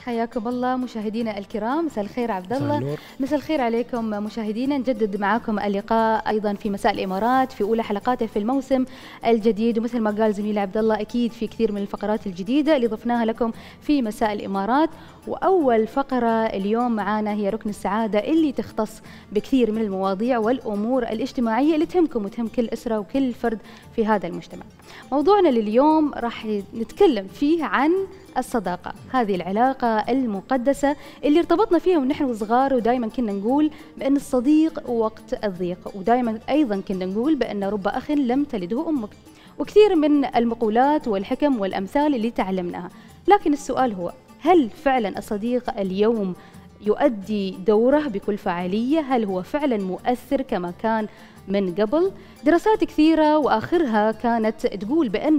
حياكم الله مشاهدينا الكرام، مساء الخير عبد مساء الله. النور. مساء الخير عليكم مشاهدينا، نجدد معاكم اللقاء ايضا في مساء الامارات في اولى حلقاته في الموسم الجديد، ومثل ما قال زميلي عبد الله اكيد في كثير من الفقرات الجديده اللي ضفناها لكم في مساء الامارات. واول فقره اليوم معانا هي ركن السعاده اللي تختص بكثير من المواضيع والامور الاجتماعيه اللي تهمكم وتهم كل اسره وكل فرد في هذا المجتمع. موضوعنا لليوم راح نتكلم فيه عن الصداقة، هذه العلاقة المقدسة اللي ارتبطنا فيها ونحن صغار، ودائما كنا نقول بأن الصديق وقت الضيق، ودائما أيضا كنا نقول بأن رب أخ لم تلده أمك، وكثير من المقولات والحكم والأمثال اللي تعلمناها. لكن السؤال هو، هل فعلا الصديق اليوم يؤدي دوره بكل فاعلية؟ هل هو فعلا مؤثر كما كان من قبل؟ دراسات كثيرة وآخرها كانت تقول بأن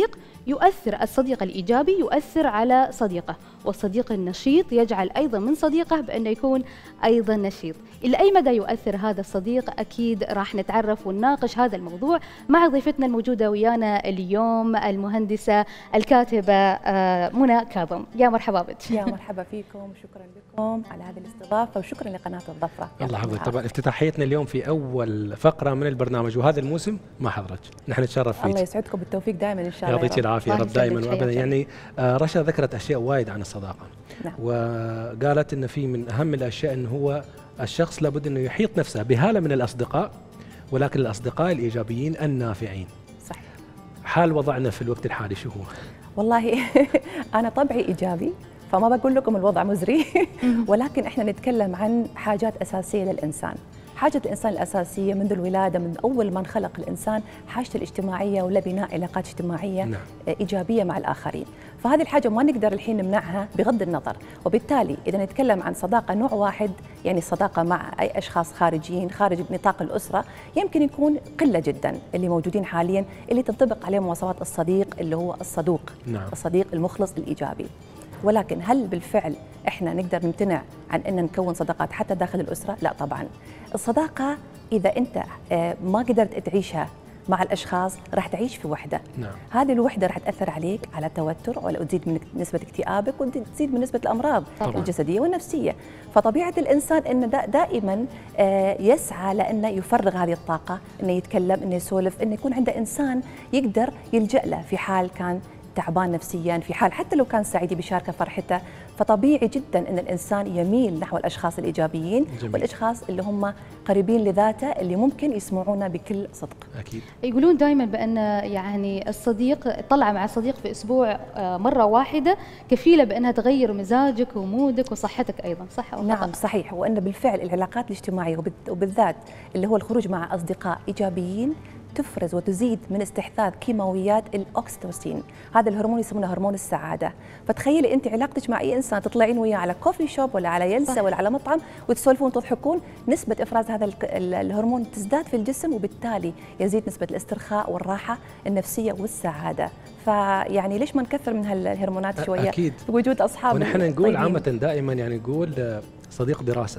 الصديق الإيجابي يؤثر على صديقه، والصديق النشيط يجعل أيضا من صديقه بأنه يكون أيضا نشيط. إلى أي مدى يؤثر هذا الصديق؟ أكيد راح نتعرف ونناقش هذا الموضوع مع ضيفتنا الموجودة ويانا اليوم، المهندسة الكاتبة منى كاظم. يا مرحبا بك. يا مرحبا فيكم، وشكرا لكم على هذه الاستضافة، وشكرا لقناة الظفرة. الله يحفظك. طبعا افتتاحيتنا اليوم في أول فقرة من البرنامج، وهذا الموسم ما حضرت، نحن نتشرف فيك. الله يسعدكم بالتوفيق دائما إن شاء الله. يعطيك العافية يا رب دائما وأبدا. يعني رشا ذكرت أشياء وايد عن الصداقة. نعم. وقالت إن في من أهم الأشياء إنه هو الشخص لابد إنه يحيط نفسه بهالة من الأصدقاء، ولكن الأصدقاء الإيجابيين النافعين. صحيح. حال وضعنا في الوقت الحالي شو هو؟ والله أنا طبعي إيجابي، فما بقول لكم الوضع مزري ولكن إحنا نتكلم عن حاجات أساسية للإنسان. حاجة الإنسان الأساسية منذ الولادة، من أول ما انخلق الإنسان، حاجته الاجتماعية ولبناء علاقات اجتماعية نعم. إيجابية مع الآخرين. فهذه الحاجة ما نقدر الحين نمنعها بغض النظر. وبالتالي إذا نتكلم عن صداقة نوع واحد، يعني الصداقة مع أي أشخاص خارجيين خارج نطاق الأسرة، يمكن يكون قلة جدا اللي موجودين حاليا اللي تنطبق عليه مواصفات الصديق اللي هو الصدوق. نعم. الصديق المخلص الإيجابي. ولكن هل بالفعل احنا نقدر نمتنع عن ان نكون صداقات حتى داخل الاسره؟ لا طبعا. الصداقه اذا انت ما قدرت تعيشها مع الاشخاص راح تعيش في وحده. نعم. هذه الوحده راح تاثر عليك على توتر، وتزيد من نسبه اكتئابك، وتزيد من نسبه الامراض طبعاً. الجسديه والنفسيه. فطبيعه الانسان انه دائما يسعى لانه يفرغ هذه الطاقه، انه يتكلم، انه يسولف، انه يكون عنده انسان يقدر يلجا له في حال كان تعبان نفسيا، في حال حتى لو كان سعيد بيشاركه فرحته. فطبيعي جدا ان الانسان يميل نحو الاشخاص الايجابيين. جميل. والاشخاص اللي هم قريبين لذاته، اللي ممكن يسمعونه بكل صدق. أكيد. يقولون دائما بأن يعني الصديق طلع مع صديق في أسبوع مرة واحدة كفيلة بأنها تغير مزاجك ومودك وصحتك أيضا، صح أو خطأ؟ نعم صحيح. وأن بالفعل العلاقات الاجتماعية وبالذات اللي هو الخروج مع أصدقاء إيجابيين تفرز وتزيد من استحداث كيماويات الأوكسيتوسين، هذا الهرمون يسمونه هرمون السعادة. فتخيلي أنت علاقتك مع أي إنسان، تطلعين وياه على كوفي شوب ولا على جلسة ولا على مطعم وتسولفون وتضحكون، نسبة إفراز هذا الهرمون تزداد في الجسم، وبالتالي يزيد نسبة الاسترخاء والراحة النفسية والسعادة. فيعني ليش ما نكثر من هالهرمونات شوية؟ أكيد. بوجود أصحاب. ونحن نقول عامة دائما، يعني نقول صديق دراسة.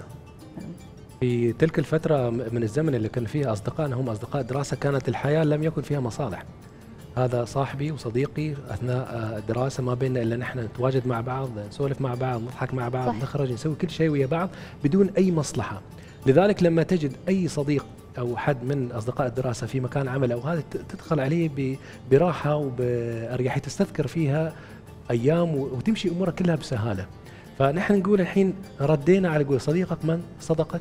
في تلك الفترة من الزمن اللي كان فيها أصدقائنا هم أصدقاء دراسة، كانت الحياة لم يكن فيها مصالح. هذا صاحبي وصديقي أثناء الدراسة، ما بيننا إلا نحن نتواجد مع بعض، نسولف مع بعض، نضحك مع بعض، نخرج، نسوي كل شيء ويا بعض بدون أي مصلحة. لذلك لما تجد أي صديق أو حد من أصدقاء الدراسة في مكان عمل أو هذا، تدخل عليه براحة وبأريحية، تستذكر فيها أيام وتمشي أمورك كلها بسهالة. فنحن نقول الحين ردينا على قول صديقك من صدقك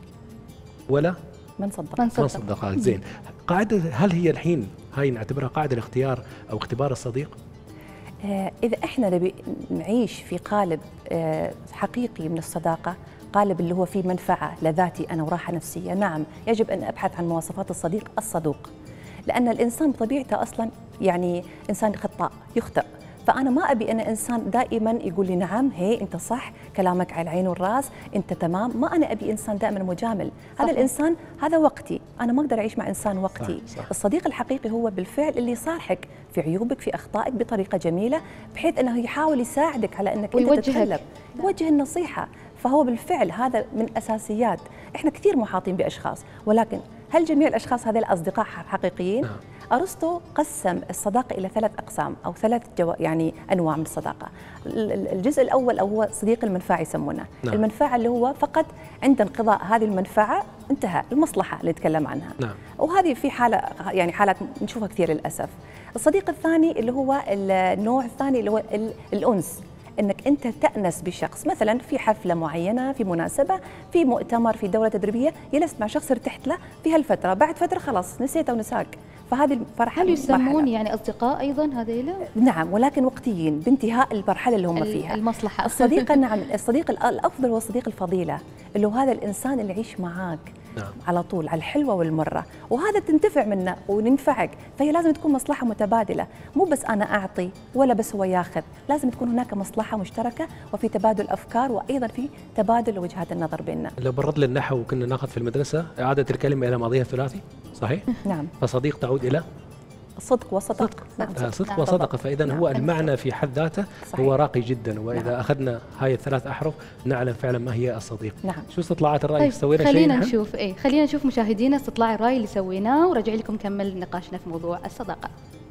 ولا من صدقك. زين، قاعدة هل هي الحين هاي نعتبرها قاعدة الاختيار أو اختبار الصديق؟ إذا إحنا نبي نعيش في قالب حقيقي من الصداقة، قالب اللي هو فيه منفعة لذاتي أنا وراحة نفسية، نعم يجب أن أبحث عن مواصفات الصديق الصدوق. لأن الإنسان بطبيعته أصلا يعني إنسان خطاء، يخطئ. فأنا ما أبي أن إنسان دائما يقول لي نعم هي أنت صح، كلامك على العين والرأس، أنت تمام. ما أنا أبي إنسان دائما مجامل. هذا الإنسان هذا وقتي، أنا ما أقدر أعيش مع إنسان وقتي. صح. الصديق الحقيقي هو بالفعل اللي يصارحك في عيوبك، في أخطائك بطريقة جميلة، بحيث أنه يحاول يساعدك على أنك أنت تتغلب، يوجه النصيحة. فهو بالفعل هذا من أساسيات. إحنا كثير محاطين بأشخاص، ولكن هل جميع الأشخاص هذه الأصدقاء حقيقيين؟ ارسطو قسم الصداقه الى 3 اقسام او 3 يعني انواع من الصداقه. الجزء الاول هو صديق المنفعه يسمونه. نعم. المنفعه اللي هو فقط عند انقضاء هذه المنفعه انتهى، المصلحه اللي نتكلم عنها. نعم. وهذه في حاله يعني حالات نشوفها كثير للاسف. الصديق الثاني اللي هو النوع الثاني اللي هو الانس، انك انت تأنس بشخص، مثلا في حفله معينه، في مناسبه، في مؤتمر، في دوره تدريبيه، جلست مع شخص ارتحت له في هالفتره، بعد فتره خلاص نسيته ونساك، فهذه المرحله. هل يسمون يعني اصدقاء ايضا هذيلا؟ نعم، ولكن وقتيين بانتهاء المرحله اللي هم فيها. المصلحه. الصديق نعم، الصديق الافضل هو صديق الفضيله، اللي هو هذا الانسان اللي يعيش معاك. نعم. على طول، على الحلوه والمره، وهذا تنتفع منه وننفعك، فهي لازم تكون مصلحه متبادله، مو بس انا اعطي ولا بس هو ياخذ، لازم تكون هناك مصلحه مشتركه وفي تبادل افكار وايضا في تبادل وجهات النظر بيننا. لو برد للنحو كنا ناخذ في المدرسه اعاده الكلمه الى ماضيها الثلاثي، صحيح؟ نعم. فصديق تعود الى صدق وصدق. نعم. صدق وصدقه، فاذا نعم. هو المعنى في حد ذاته صحيح. هو راقي جدا، واذا نعم. اخذنا هاي ال3 أحرف نعلم فعلا ما هي الصديق. نعم. شو استطلاعات الراي؟ طيب سوينا شيء؟ خلينا نشوف خلينا نشوف مشاهدينا استطلاع الراي اللي سويناه، ورجع لكم نكمل نقاشنا في موضوع الصداقه.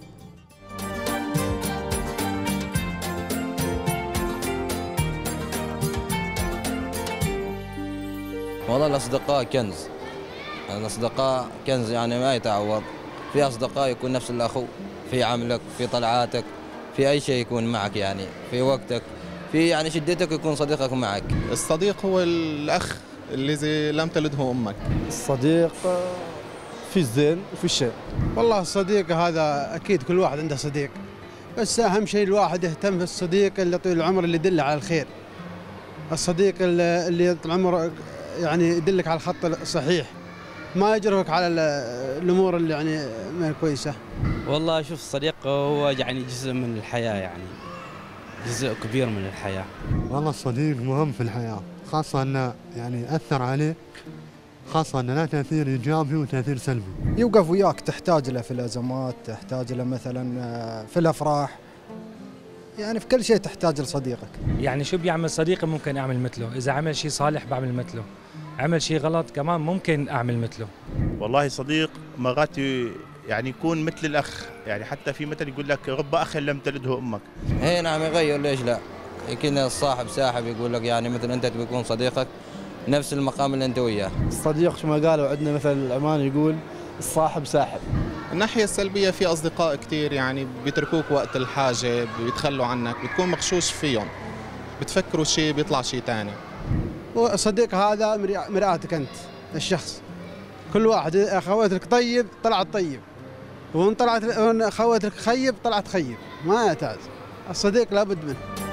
والله الأصدقاء كنز، الأصدقاء كنز يعني ما يتعوض. في أصدقاء يكون نفس الأخو في عملك، في طلعاتك، في أي شيء يكون معك، يعني في وقتك، في يعني شدتك يكون صديقك معك. الصديق هو الأخ الذي لم تلده أمك. الصديق في الزين وفي الشر. والله الصديق هذا أكيد كل واحد عنده صديق، بس أهم شيء الواحد يهتم بالصديق اللي طول العمر اللي يدله على الخير، الصديق اللي طول العمر يعني يدلك على الخط الصحيح، ما يجرك على الامور اللي يعني ما كويسه. والله شوف، الصديق هو يعني جزء من الحياه، يعني جزء كبير من الحياه. والله الصديق مهم في الحياه، خاصه انه يعني اثر عليه، خاصه انه له تاثير ايجابي وتاثير سلبي. يوقف وياك، تحتاج له في الازمات، تحتاج له مثلا في الافراح، يعني في كل شيء تحتاج لصديقك. يعني شو بيعمل صديقي ممكن اعمل مثله، اذا عمل شيء صالح بعمل مثله، عمل شيء غلط كمان ممكن اعمل مثله. والله صديق مرات يعني يكون مثل الاخ، يعني حتى في مثل يقول لك رب اخ لم تلده امك. اي نعم، يغير، ليش لا؟ يمكن الصاحب ساحب، يقول لك يعني مثل انت تكون صديقك نفس المقام اللي انت وياه. الصديق شو ما قالوا عندنا مثل العمان يقول الصاحب ساحب. الناحيه السلبيه في اصدقاء كثير يعني بيتركوك وقت الحاجه، بيتخلوا عنك، بتكون مغشوش فيهم، بتفكروا شيء بيطلع شيء ثاني. والصديق هذا مرآتك انت الشخص، كل واحد اخواتك طيب طلعت طيب، وان طلعت اخواتك خيب طلعت خيب، ما يعتاز، الصديق لابد منه.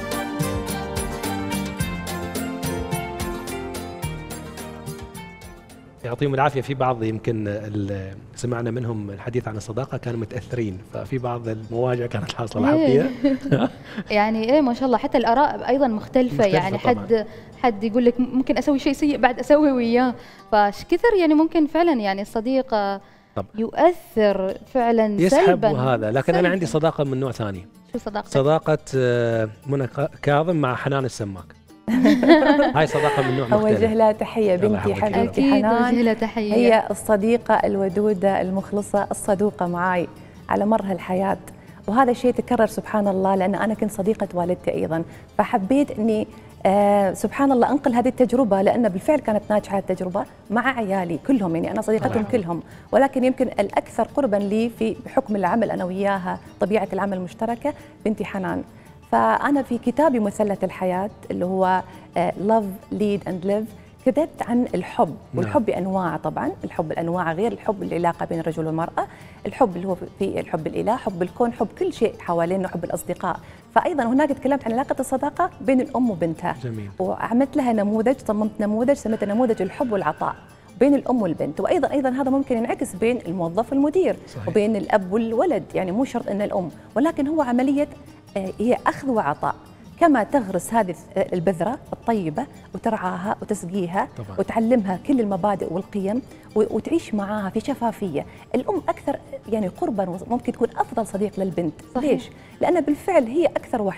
يعطيهم العافيه. في بعض يمكن سمعنا منهم الحديث عن الصداقه كانوا متاثرين، ففي بعض المواجع كانت حاصله حقيقيه. يعني ما شاء الله، حتى الاراء ايضا مختلفه يعني حد يقول لك ممكن اسوي شيء سيء بعد اسوي وياه، فكثر يعني ممكن فعلا يعني الصديق يؤثر فعلا يسحب سلبا. وهذا، لكن انا عندي صداقه من نوع ثاني. شو صداقتك؟ صداقه منى كاظم مع حنان السماك. هاي صداقة من نوع مختلف. أوجه لها تحية بنتي حبيبتي حنان، أوجه لها تحية. هي الصديقة الودودة المخلصة الصدوقة معاي على مر الحياة، وهذا الشيء تكرر سبحان الله، لأن أنا كنت صديقة والدتي أيضا، فحبيت أني سبحان الله أنقل هذه التجربة، لأن بالفعل كانت ناجحة التجربة مع عيالي كلهم، يعني أنا صديقتهم كلهم، ولكن يمكن الأكثر قربا لي في بحكم العمل أنا وياها، طبيعة العمل المشتركة، بنتي حنان. فأنا في كتابي مثلث الحياة اللي هو Love, Lead and Live كتبت عن الحب، والحب بأنواع طبعا، الحب الأنواع غير الحب العلاقة بين الرجل والمرأة، الحب اللي هو في الحب الإله، حب الكون، حب كل شيء حوالينا، حب الأصدقاء. فأيضا هناك تكلمت عن علاقة الصداقة بين الأم وبنتها. جميل. وعملت لها نموذج، صممت نموذج سميته نموذج الحب والعطاء بين الأم والبنت، وأيضا هذا ممكن ينعكس بين الموظف والمدير. صحيح. وبين الأب والولد، يعني مو شرط أن الأم، ولكن هو عملية هي أخذ وعطاء، كما تغرس هذه البذرة الطيبة وترعاها وتسقيها طبعا. وتعلمها كل المبادئ والقيم وتعيش معاها في شفافية. الأم أكثر يعني قربا، ممكن تكون أفضل صديق للبنت. صحيح. ليش؟ لأن بالفعل هي أكثر وحدة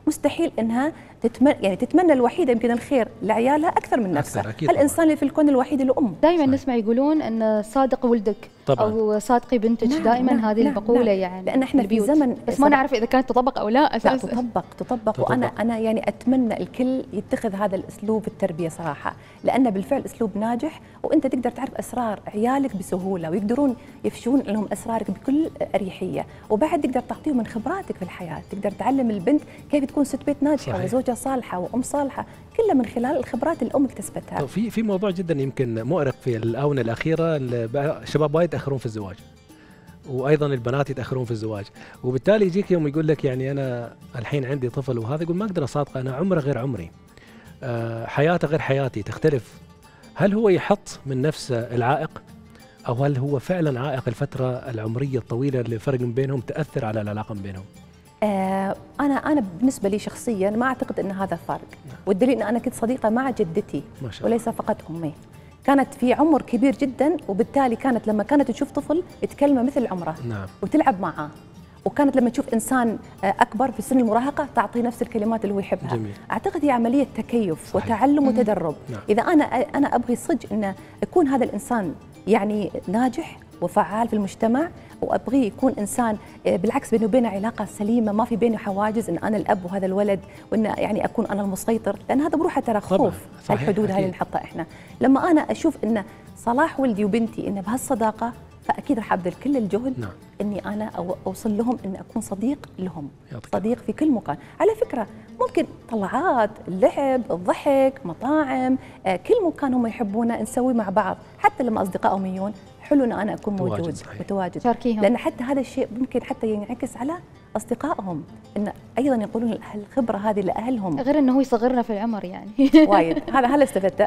مستحيل انها تتمنى الوحيده يمكن الخير لعيالها اكثر من نفسها. الانسان اللي في الكون الوحيد اللي امه. دائما نسمع يقولون ان صادق ولدك طبعا. او صادقي بنتك. نعم دائما نعم هذه المقوله. نعم يعني لان احنا في زمن بس ما نعرف اذا كانت تطبق او لا اساسا. لا تطبق وانا يعني اتمنى الكل يتخذ هذا الاسلوب في التربيه صراحه، لانه بالفعل اسلوب ناجح، وانت تقدر تعرف اسرار عيالك بسهوله، ويقدرون يفشون لهم اسرارك بكل اريحيه، وبعد تقدر تعطيهم من خبراتك في الحياه، تقدر تعلم البنت كيف تكون ست بيت ناجحه وزوجه صالحه وام صالحه، كلها من خلال الخبرات اللي امك اكتسبتها. في موضوع جدا يمكن مؤرق في الاونه الاخيره، الشباب وايد يتاخرون في الزواج، وايضا البنات يتاخرون في الزواج، وبالتالي يجيك يوم يقول لك يعني انا الحين عندي طفل وهذا، يقول ما اقدر اصادقه، انا عمره غير عمري، حياته غير حياتي، تختلف. هل هو يحط من نفسه العائق، او هل هو فعلا عائق الفتره العمريه الطويله اللي الفرق بينهم تاثر على العلاقه بينهم؟ انا بالنسبه لي شخصيا ما اعتقد ان هذا فرق، والدليل ان انا كنت صديقه مع جدتي وليس فقط امي. كانت في عمر كبير جدا، وبالتالي كانت لما كانت تشوف طفل تكلمه مثل عمره وتلعب معاه، وكانت لما تشوف انسان اكبر في سن المراهقه تعطيه نفس الكلمات اللي هو يحبها. جميل. اعتقد هي عمليه تكيف وتعلم وتدرب. اذا انا ابغي صدق ان يكون هذا الانسان يعني ناجح وفعال في المجتمع، وابغيه يكون انسان بالعكس بينه وبينه علاقه سليمه، ما في بينه حواجز ان انا الاب وهذا الولد، وان يعني اكون انا المسيطر، لان هذا بروحه ترى خوف. الحدود هذه اللي نحطها احنا. لما انا اشوف ان صلاح ولدي وبنتي ان بهالصداقه، فاكيد راح ابذل كل الجهد اني انا اوصل لهم ان اكون صديق لهم، صديق في كل مكان. على فكره ممكن طلعات، اللعب، الضحك، مطاعم، كل مكان هم يحبونه نسوي مع بعض، حتى لما اصدقائهم يجون حلو ان انا اكون موجود متواجد، لان حتى هذا الشيء ممكن حتى ينعكس على اصدقائهم، ان ايضا يقولون الخبره هذه لاهلهم، غير انه هو يصغرنا في العمر يعني. وايد هذا استفدته.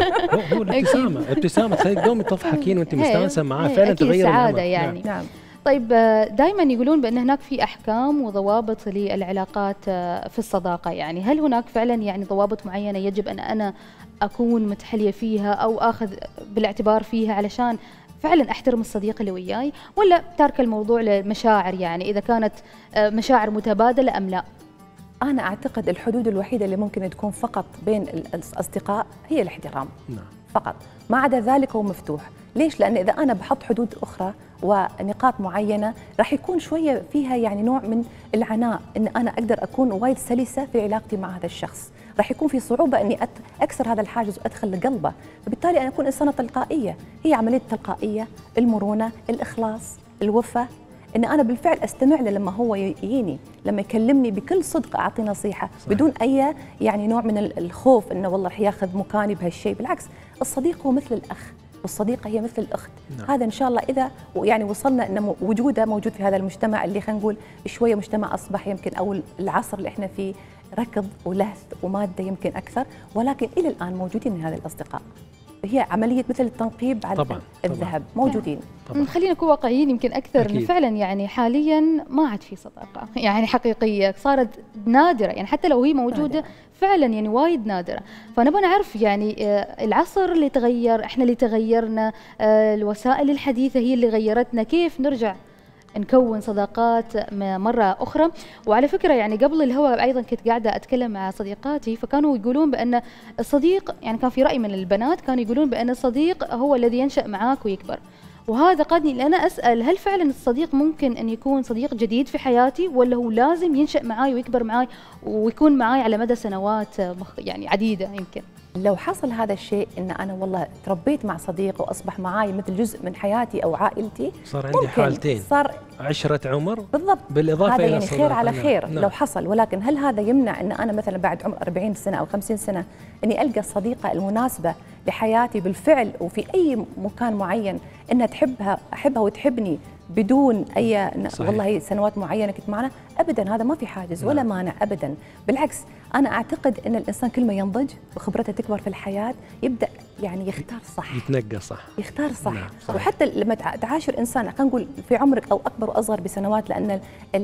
هو الابتسامه تخليك دوم تضحكين وانت مستانسه معاه، فعلا تغير السعاده يعني. نعم. طيب دائما يقولون بان هناك في احكام وضوابط للعلاقات في الصداقه، يعني هل هناك فعلا يعني ضوابط معينه يجب ان انا اكون متحليه فيها او اخذ بالاعتبار فيها علشان فعلا احترم الصديق اللي وياي، ولا ترك الموضوع للمشاعر، يعني اذا كانت مشاعر متبادله ام لا؟ انا اعتقد الحدود الوحيده اللي ممكن تكون فقط بين الاصدقاء هي الاحترام. فقط، ما عدا ذلك هو مفتوح. ليش؟ لان اذا انا بحط حدود اخرى ونقاط معينه راح يكون شويه فيها يعني نوع من العناء، ان انا اقدر اكون وايد سلسه في علاقتي مع هذا الشخص، راح يكون في صعوبه اني اكسر هذا الحاجز وادخل لقلبه، فبالتالي انا اكون انسانه تلقائيه. هي عمليه التلقائيه، المرونه، الاخلاص، الوفاء، ان انا بالفعل استمع له لما هو يجيني، لما يكلمني بكل صدق اعطي نصيحه بدون اي يعني نوع من الخوف انه والله راح ياخذ مكاني بهالشيء. بالعكس، الصديق هو مثل الاخ والصديقه هي مثل الاخت. هذا ان شاء الله اذا يعني وصلنا ان وجوده موجود في هذا المجتمع اللي خلينا نقول شويه مجتمع اصبح يمكن، او العصر اللي احنا فيه ركض ولهث وماده يمكن اكثر، ولكن الى الان موجودين من هذا الاصدقاء. هي عمليه مثل التنقيب على الذهب موجودين. خلينا نكون واقعيين يمكن اكثر، انه فعلا يعني حاليا ما عاد في صداقه يعني حقيقيه، صارت نادره، يعني حتى لو هي موجوده نادرة. فعلا يعني وايد نادره. فنبغى نعرف يعني العصر اللي تغير، احنا اللي تغيرنا، الوسائل الحديثه هي اللي غيرتنا، كيف نرجع نكون صداقات مرة أخرى. وعلى فكرة يعني قبل الهواء أيضا كنت قاعدة أتكلم مع صديقاتي، فكانوا يقولون بأن الصديق، يعني كان في رأي من البنات كانوا يقولون بأن الصديق هو الذي ينشأ معاك ويكبر، وهذا قادني لأنا أسأل هل فعلا الصديق ممكن أن يكون صديق جديد في حياتي، ولا هو لازم ينشأ معاي ويكبر معاي ويكون معاي على مدى سنوات يعني عديدة؟ يمكن لو حصل هذا الشيء ان انا والله تربيت مع صديق واصبح معاي مثل جزء من حياتي او عائلتي، صار عندي حالتين، صار عشرة عمر بالضبط، بالاضافه هذا الى يعني خير على خير. لو حصل، ولكن هل هذا يمنع ان انا مثلا بعد عمر 40 سنه او 50 سنه اني القى الصديقه المناسبه لحياتي بالفعل وفي اي مكان معين، انها احبها وتحبني بدون اي والله سنوات معينه كنت معنا؟ ابدا، هذا ما في حاجز ولا مانع ابدا. بالعكس، انا اعتقد ان الانسان كل ما ينضج وخبرته تكبر في الحياه يبدا يعني يختار صح، يتنقى صح، يختار صح. وحتى لما تعاشر انسان خلينا نقول في عمرك او اكبر واصغر بسنوات، لان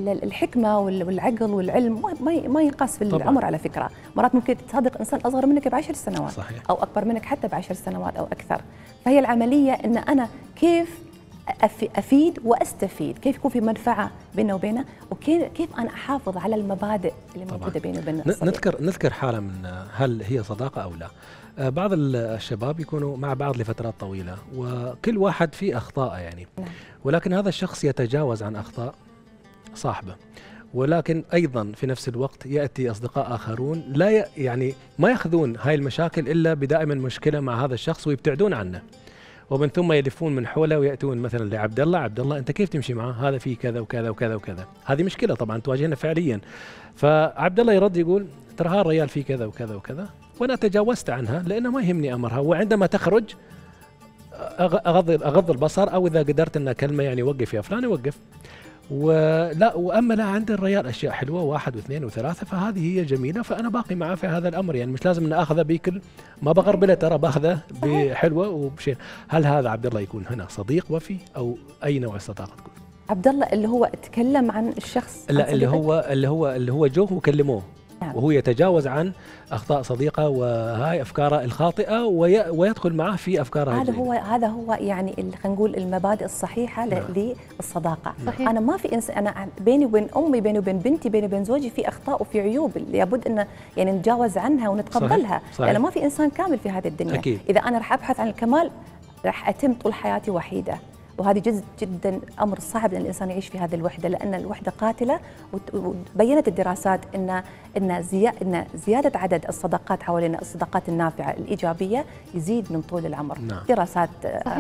الحكمه والعقل والعلم ما ينقاس في العمر. على فكره مرات ممكن تصادق انسان اصغر منك ب10 سنوات، صحيح، او اكبر منك حتى ب10 سنوات او اكثر. فهي العمليه ان انا كيف افيد واستفيد، كيف يكون في منفعه بيننا وبينه، وكيف انا احافظ على المبادئ اللي موجوده بيني وبين الصديق. نذكر حاله من هل هي صداقه او لا. بعض الشباب يكونوا مع بعض لفترات طويله وكل واحد فيه اخطاء يعني، ولكن هذا الشخص يتجاوز عن اخطاء صاحبه، ولكن ايضا في نفس الوقت ياتي اصدقاء اخرون لا يعني ما ياخذون هاي المشاكل الا بدائما مشكله مع هذا الشخص ويبتعدون عنه، ومن ثم يلفون من حوله وياتون مثلا لعبد الله، عبد الله انت كيف تمشي معه؟ هذا فيه كذا وكذا وكذا وكذا، هذه مشكله طبعا تواجهنا فعليا. فعبد الله يرد يقول ترى هذا الرجال فيه كذا وكذا وكذا، وانا تجاوزت عنها لانه ما يهمني امرها، وعندما تخرج اغض البصر، او اذا قدرت ان كلمه يعني وقف يا فلان يوقف. ولا واما لا عند الرجال اشياء حلوه 1 و2 و3 فهذه هي جميله، فانا باقي معه في هذا الامر، يعني مش لازم ان اخذه بكل ما بغربله، ترى باخذه بحلوه وبشيء. هل هذا عبد الله يكون هنا صديق وفي او اي نوع صداقه تكون؟ عبد الله اللي هو تكلم عن الشخص، لا اللي هو جوه وكلموه، نعم. وهو يتجاوز عن اخطاء صديقه وهاي افكاره الخاطئه ويدخل معه في افكاره هذا هو يعني خلينا نقول المبادئ الصحيحه للصداقه. صحيح. انا ما في انا بيني وبين امي، بيني وبين بنتي، بيني وبين زوجي في اخطاء وفي عيوب لابد ان يعني نتجاوز عنها ونتقبلها. صحيح. لان ما في انسان كامل في هذه الدنيا. أكيد. اذا انا راح ابحث عن الكمال راح اتم طول حياتي وحيده، وهذه جزء جدا امر صعب ان الانسان يعيش في هذه الوحده، لان الوحده قاتله. وبينت الدراسات ان زياده عدد الصداقات حوالينا، الصداقات النافعه الايجابيه يزيد من طول العمر. نعم. دراسات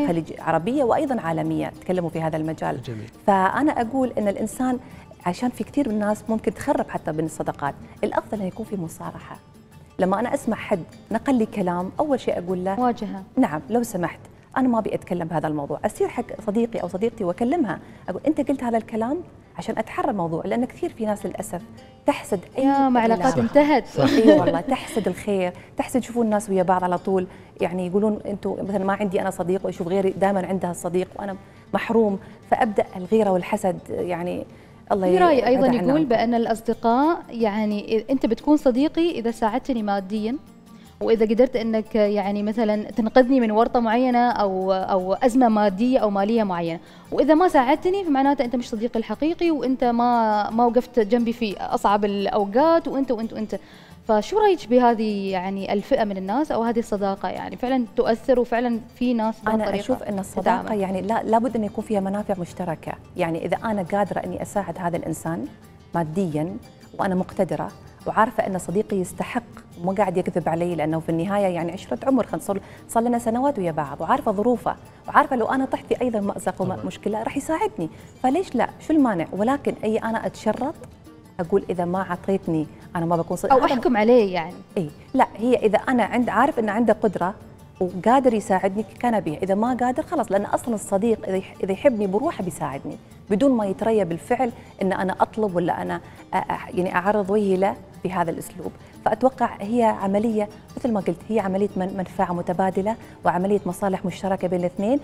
عربيه وايضا عالميه تكلموا في هذا المجال. جميل. فانا اقول ان الانسان عشان في كثير من الناس ممكن تخرب حتى بين الصداقات، الافضل ان يكون في مصارحه. لما انا اسمع حد نقل لي كلام، اول شيء اقول له واجهه، نعم لو سمحت أنا ما أبي أتكلم بهذا الموضوع، أسير حق صديقي أو صديقتي وأكلمها، أقول أنت قلت هذا الكلام عشان أتحرى الموضوع، لأن كثير في ناس للأسف تحسد أي علاقات انتهت. إي والله تحسد الخير، تحسد يشوفون الناس ويا بعض على طول، يعني يقولون أنتم مثلا ما عندي أنا صديق ويشوف غيري دائما عندها الصديق وأنا محروم، فأبدأ الغيرة والحسد يعني الله في رأي أيضا يقول بأن الأصدقاء يعني أنت بتكون صديقي إذا ساعدتني ماديا، وإذا قدرت أنك يعني مثلا تنقذني من ورطة معينة أو أزمة مادية أو مالية معينة، وإذا ما ساعدتني فمعناته أنت مش صديقي الحقيقي، وأنت ما وقفت جنبي في أصعب الأوقات، وأنت. فشو رأيك بهذه يعني الفئة من الناس أو هذه الصداقة؟ يعني فعلا تؤثر، وفعلا في ناس أنا أشوف أن الصداقة يعني لابد أن يكون فيها منافع مشتركة. يعني إذا أنا قادرة أني أساعد هذا الإنسان ماديا وأنا مقتدرة وعارفه ان صديقي يستحق وما قاعد يكذب علي، لانه في النهايه يعني عشره عمر، صار لنا سنوات ويا بعض، وعارفه ظروفه، وعارفه لو انا طحت في اي مأزق ومشكله راح يساعدني، فليش لا؟ شو المانع؟ ولكن انا اتشرط اقول اذا ما اعطيتني انا ما بكون صديق او احكم عليه يعني. اي لا، هي اذا انا عارف انه عنده قدره وقادر يساعدني كان به، اذا ما قادر خلاص، لان اصلا الصديق اذا يحبني بروحه بيساعدني بدون ما يتريى بالفعل ان انا اطلب ولا انا يعني اعرض وجهي له بهذا الاسلوب. فاتوقع هي عمليه مثل ما قلت، هي عمليه منفعه متبادله وعمليه مصالح مشتركه بين الاثنين،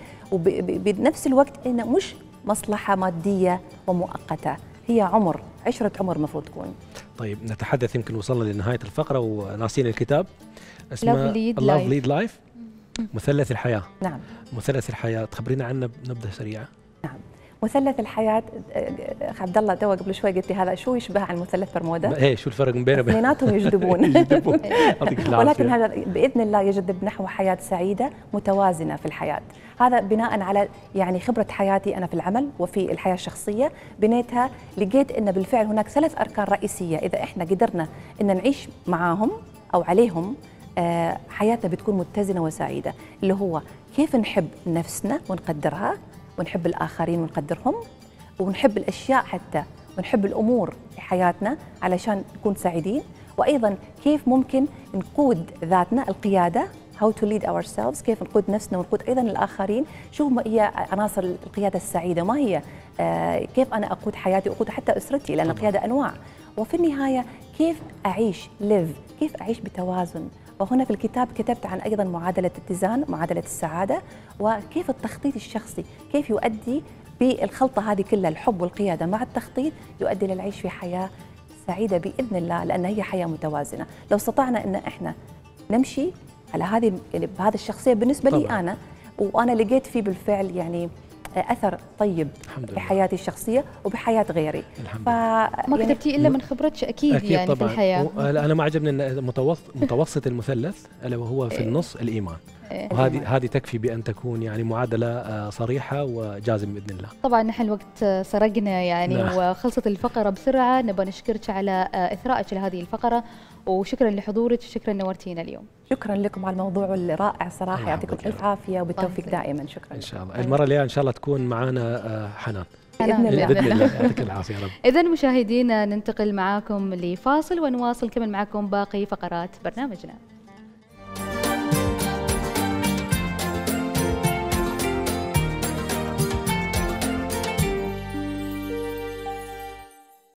وبنفس الوقت انه مش مصلحه ماديه ومؤقته، هي عشره عمر المفروض تكون. طيب نتحدث، يمكن وصلنا لنهايه الفقره وناسين الكتاب، اسمه Love Lead Life، مثلث الحياه. نعم. مثلث الحياه، تخبرينا عنه بنبذه سريعه. نعم. مثلث الحياة، عبد الله تو قبل شوي قلت لي هذا شو يشبه عن مثلث برمودا؟ ايه شو الفرق بينه وبين؟ اثنيناتهم يجذبون. ولكن هذا باذن الله يجذب نحو حياة سعيدة متوازنة في الحياة. هذا بناء على يعني خبرة حياتي انا في العمل وفي الحياة الشخصية، بنيتها لقيت ان بالفعل هناك 3 أركان رئيسية اذا احنا قدرنا ان نعيش معاهم او عليهم حياتنا بتكون متزنة وسعيدة، اللي هو كيف نحب نفسنا ونقدرها، ونحب الآخرين ونقدرهم، ونحب الأشياء حتى، ونحب الأمور في حياتنا علشان نكون سعيدين، وأيضا كيف ممكن نقود ذاتنا، القيادة how to lead ourselves، كيف نقود نفسنا ونقود أيضا الآخرين، شو هي عناصر القيادة السعيدة، ما هي كيف أنا أقود حياتي وأقود حتى أسرتي، لأن القيادة أنواع، وفي النهاية كيف أعيش كيف أعيش بتوازن. وهنا في الكتاب كتبت عن أيضا معادلة اتزان، معادلة السعادة، وكيف التخطيط الشخصي كيف يؤدي بالخلطة هذه كلها، الحب والقيادة مع التخطيط، يؤدي للعيش في حياة سعيدة بإذن الله، لأن هي حياة متوازنة. لو استطعنا أن احنا نمشي على بهذه الشخصية بالنسبة لي أنا، وأنا لقيت فيه بالفعل يعني اثر طيب بحياتي الشخصيه وبحياه غيري. ما كتبتي الا من خبرتك اكيد يعني طبعاً. في الحياه. انا ما عجبني ان متوسط المثلث الا وهو في النص الايمان. وهذه تكفي بان تكون يعني معادله صريحه وجازم باذن الله. طبعا نحن الوقت سرقنا يعني وخلصت الفقره بسرعه. نبغى نشكرك على اثرائك لهذه الفقره وشكرا لحضورك وشكرا نورتينا اليوم. شكرا لكم على الموضوع الرائع صراحه، يعطيكم الف عافيه وبالتوفيق دائما. شكرا ان شاء الله. المره الجايه ان شاء الله تكون معنا حنان باذن الله. يعطيك العافيه يا رب. اذا مشاهدينا ننتقل معاكم لفاصل ونواصل كمان معكم باقي فقرات برنامجنا.